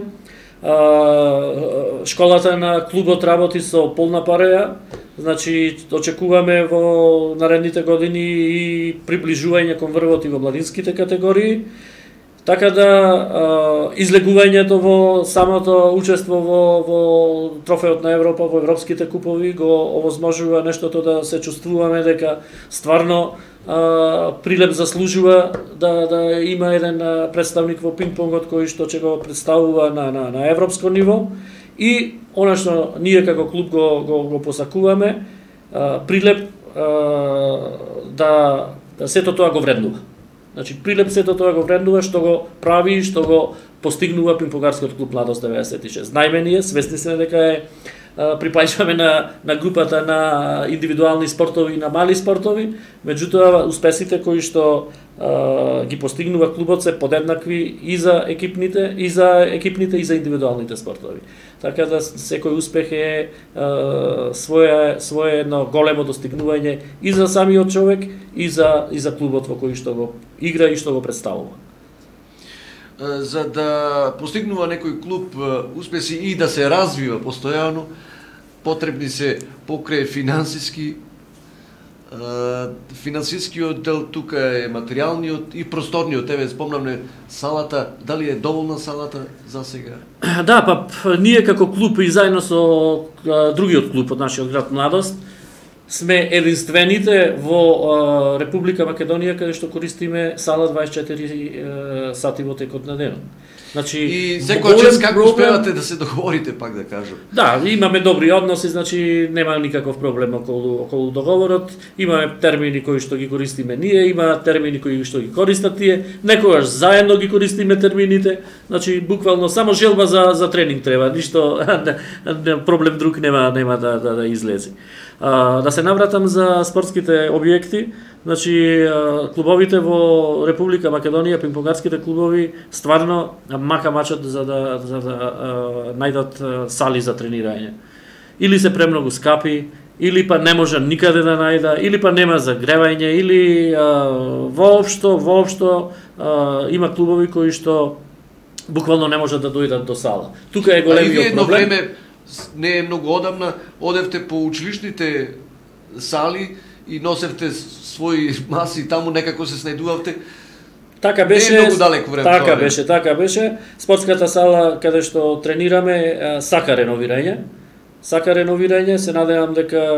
А, школата на клубот работи со полна пареја, значи очекуваме во наредните години и приближување кон врвот и во младинските категории. Така да а, излегувањето во самото учество во, во трофеот на Европа, во европските купови го овозможува нештото да се чувствуваме дека стварно а, Прилеп заслужува да, да има еден представник во пинг-понгот кој што ќе го представува на, на, на европско ниво и она што ние како клуб го, го, го посакуваме, а, Прилеп а, да, да сето тоа го вреднува. Значи, Прилеп сето тоа го вреднува, што го прави и што го постигнува Пинг-понгарскиот клуб Младост деветдесет и шест. Најме ние свесни сме дека е припајчваме на, на групата на индивидуални спортови и на мали спортови, меѓутоа успесите кои што а, ги постигнува клубот се подеднакви и за екипните, и за екипните и за индивидуалните спортови. Така да секој успех е а, своje свое едно големо достигнување и за самиот човек и за и за клубот во кој што го игра и што го представува. За да постигнува некој клуб успеси и да се развива постојано, потребни се покрај финансиски, финансискиот дел тука е материјалниот и просторниот. Еве спомнам салата, дали е доволна салата за сега? Да, па ние како клуб и заедно со другиот клуб од нашиот град Младост сме единствените во а, Република Македонија каде што користиме сала дваесет и четири а, сати во текот на денот. Значи и секојаш како проблем... успевате да се договорите, пак да кажам? Да, имаме добри односи, значи нема никаков проблем околу околу договорот. Имаме термини кои што ги користиме ние, има термини кои што ги користат тие. Некогаш заедно ги користиме термините. Значи буквално само желба за за тренинг треба, ништо проблем друг нема нема да да, да излезе. А, да се навратам за спортските објекти, значи клубовите во Република Македонија, пинг-понгарските клубови стварно мака мачат за да за да а, најдат сали за тренирање. Или се премногу скапи, или па не може никаде да најда, или па нема загревање, или а, воопшто воопшто а, има клубови кои што буквално не можат да дојдат до сала. Тука е големиот проблем. Време, не е многу одамна, одевте по училишните сали и носевте своји маси, таму некако се снајдувавте. Така беше, не е многу далеко време. Така тоа, беше, така беше. Спортската сала каде што тренираме сака реновирање. Сака реновирање, се надевам дека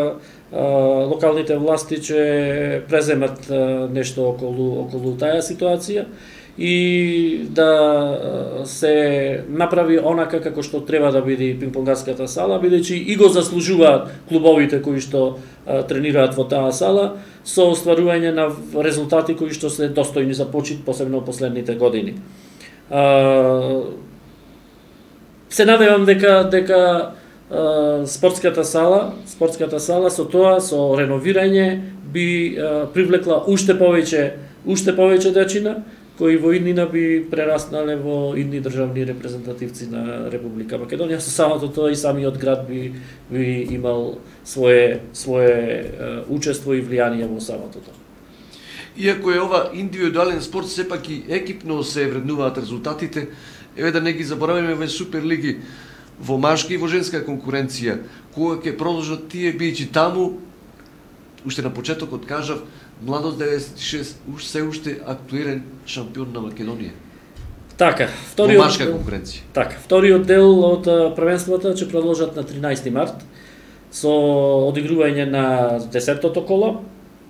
локалните власти ќе преземат нешто околу околу таа ситуација и да се направи онака како што треба да биде пинг-понгарската сала, бидејќи и го заслужуваат клубовите кои што а, тренираат во таа сала со остварување на резултати кои што се достојни за почит, посебно последните години. А, се надевам дека дека а, спортската сала, спортската сала со тоа, со реновирање би а, привлекла уште повеќе, уште повеќе дечина кои во иднина би прераснале во идни државни репрезентативци на Република Македонија. Со самото тоа и самиот град би, би имал свое, свое uh, учество и влијание во самото тоа. Иако е ова индивидуален спорт, сепак и екипно се вреднуваат резултатите, еве да не ги забораваме во Суперлиги, во машка и во женска конкуренција, кога ќе продолжат тие, бијќи таму, уште на почетокот кажав, Младост деветдесет и шест се уште актуелен шампион на Македонија. Така, вториот во машка конкуренција. Така, вториот дел од првенството ќе продолжат на тринаесети март со одигрување на десеттото коло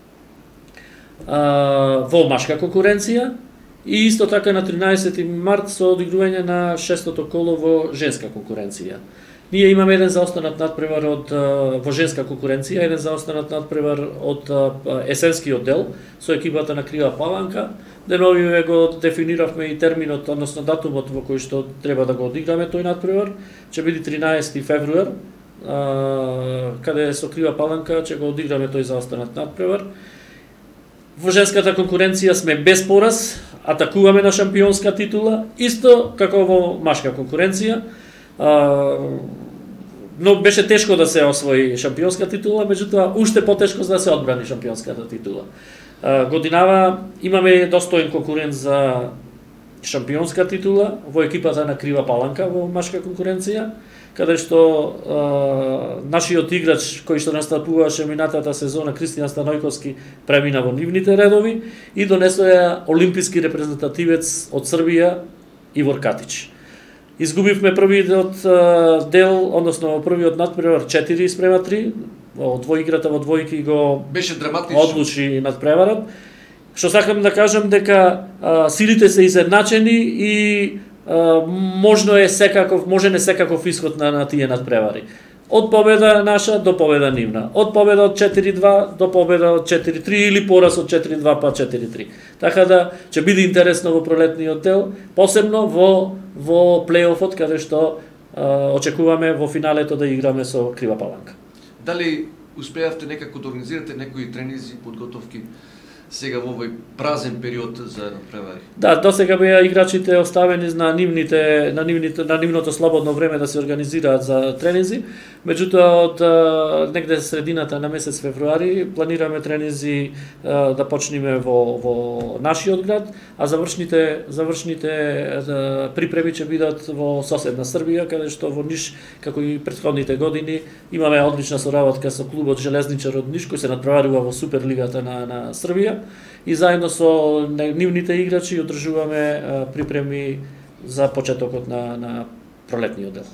а, во машка конкуренција и исто така на тринаесети март со одигрување на шестото коло во женска конкуренција. Ние имаме еден заостанат надпревар од во женска конкуренција, еден заостанат надпревар од есенскиот дел со екипата на Крива Паланка. Деновиве го дефиниравме и терминот, односно датумот во кој што треба да го одиграме тој надпревар. Ќе биде тринаесети февруар, каде со Крива Паланка ќе го одиграме тој заостанат надпревар. Во женската конкуренција сме без пораз, атакуваме на шампионска титула, исто како во машка конкуренција. Uh, но беше тешко да се освои шампионска титула, меѓутоа уште потешко за да се одбрани шампионската титула. Uh, годинава имаме достоен конкурент за шампионска титула во екипата на Крива Паланка во машка конкуренција, каде што uh, нашиот играч кој што настапуваше минатата сезона, Кристијан Станојковски, премина во нивните редови и донесоја олимписки репрезентативец од Србија Ивор Катич. Изгубивме првиот дел, односно првиот надпревар четири спрема три, во двоиграта во двојки го беше драматично одлучи надпреварот. Што сакам да кажам дека а, силите се изедначени и а, можно е секаков, може не секаков исход на, на тие надпревари. Од победа наша до победа нивна. Од победа од четири два до победа од четири три или пораз од четири два па четири три. Така да ќе биде интересно во пролетниот дел, посебно во во плейофот каде што а, очекуваме во финалето да играме со Крива Паланка. Дали успеавте некако да организирате некои тренинзи, подготовки сега во овој празен период за надпревари? Да, досега беа играчите оставени на нивните на нивните на нивното слободно време да се организираат за тренинзи, меѓутоа од а, негде средината на месец февруари планираме тренинзи а, да почнеме во во нашиот град, а завршните завршните а, припреми ќе бидат во соседна Србија, каде што во Ниш, како и претходните години, имаме одлична соработка со клубот Железничар од Ниш, кој се надпреварува во Суперлигата на на Србија. И заедно со нивните играчи одржуваме а, припреми за почетокот на, на пролетниот дел.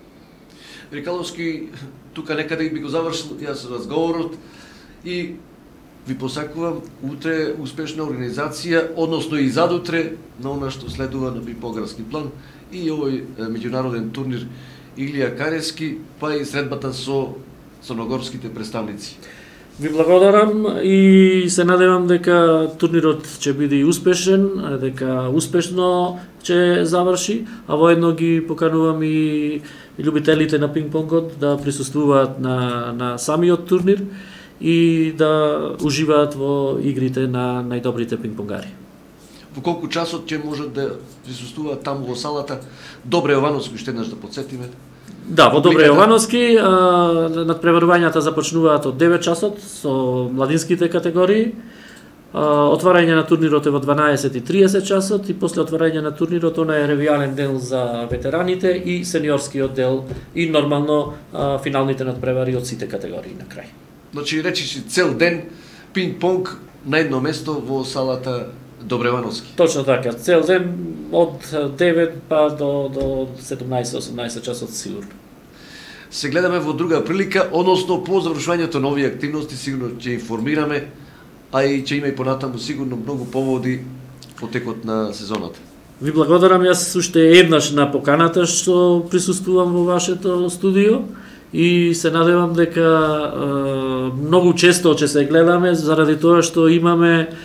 Рикаловски, тука некаде би го завршил јас разговорот и ви посакувам утре успешна организација, односно и задутре на она што следува на пинг-понгарски план и овој меѓународен турнир Илија Каревски, па и средбата со црногорските представници. Ви благодарам и се надевам дека турнирот ќе биде успешен, дека успешно ќе заврши, а воедно ги поканувам и љубителите на пинг-понгот да присуствуваат на, на самиот турнир и да уживаат во игрите на најдобрите пинг-понгари. Во колку часот ќе можат да присуствуваат таму во салата? Добре Јовановски, уште еднаш да подсетиме. Да, во Добре Јовановски надпреварувањата започнуваат од девет часот со младинските категории. Отварање на турнирот е во дванаесет и триесет часот и после отварање на турнирот она е ревијален дел за ветераните и сениорскиот дел и нормално финалните надпревари од сите категории на крај. Значи речиси цел ден пинг-понг на едно место во салата Добре Јовановски. Точно така, цел ден од девет па до до седумнаесет осумнаесет часот сигурно. се гледаме во друга прилика, односно по завршувањето на овие активности сигурно ќе информираме, а и ќе има и понатаму сигурно многу поводи по текот на сезоната. Ви благодарам јас уште еднаш на поканата што присуствувам во вашето студио и се надевам дека е, многу често ќе се гледаме заради тоа што имаме е,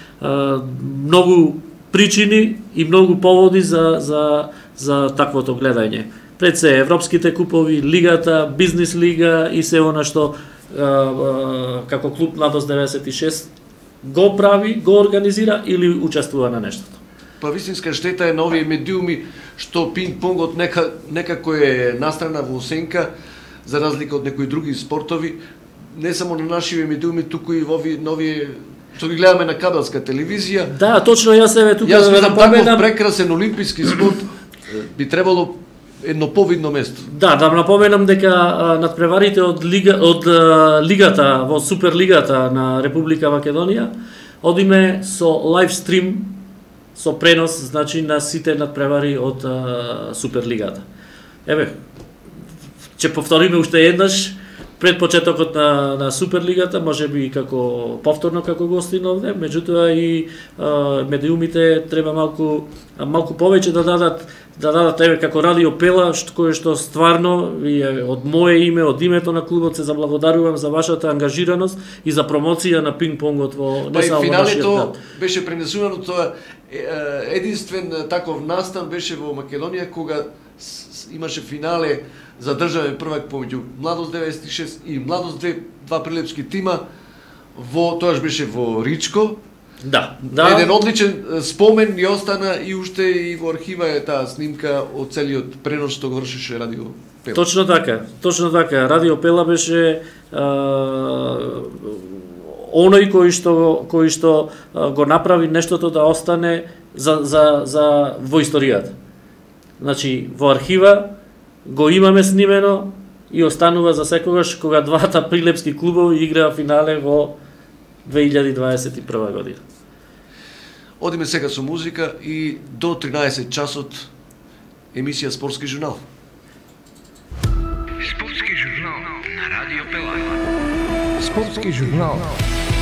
многу причини и многу поводи за, за, за таквото гледање. Пред се европските купови, лигата, бизнис лига и се она што е, е, како клуб Младост деветдесет и шест го прави, го организира или учествува на нештото. Па вистинска штета е на овие медиуми што пинг-понгот нека, некако е настрана во сенка, за разлика од некои други спортови, не само на нашиве медиуми, туку и во овие нови што ги гледаме на кабелска телевизија. Да, точно јас еве тука јас да мислам таков напоменам. прекрасен олимписки спорт би требало едно повидно место. Да, да напоменам дека а, надпреварите од лига од а, лигата во Суперлигата на Република Македонија одиме со лайв стрим, со пренос, значи на сите надпревари од а, Суперлигата. Еве, ќе повториме уште еднаш пред почетокот на, на Суперлигата, може би како повторно како гостин овде, меѓутоа и а, медиумите треба малку малку повеќе да дадат да дадат еве како Радио Пела, што кое што стварно е од мое име, од името на клубот се заблагодарувам за вашата ангажираност и за промоција на пинг-понгот во Па не и само во нашиот финалето град. беше пренесувано тоа единствен таков настан беше во Македонија кога с, имаше финале за државен првак помеѓу Младост деветдесет и шест и Младост две, два прилепски тима во тоаш беше во Ричко. Да, да. Еден одличен спомен ни остана и уште и во архива е таа снимка од целиот пренос што го вршеше Радио Пела. Точно така, точно така. Радио Пела беше а, оној кој што кој што а, го направи нештото да остане за за за во историјата. Значи во архива го имаме снимено и останува за секогаш кога двата прилепски клубови играа финале во две илјади дваесет и прва година. Одиме сега со музика и до тринаесет часот емисија Спортски журнал. Спортски журнал на Радио Пела. Спортски журнал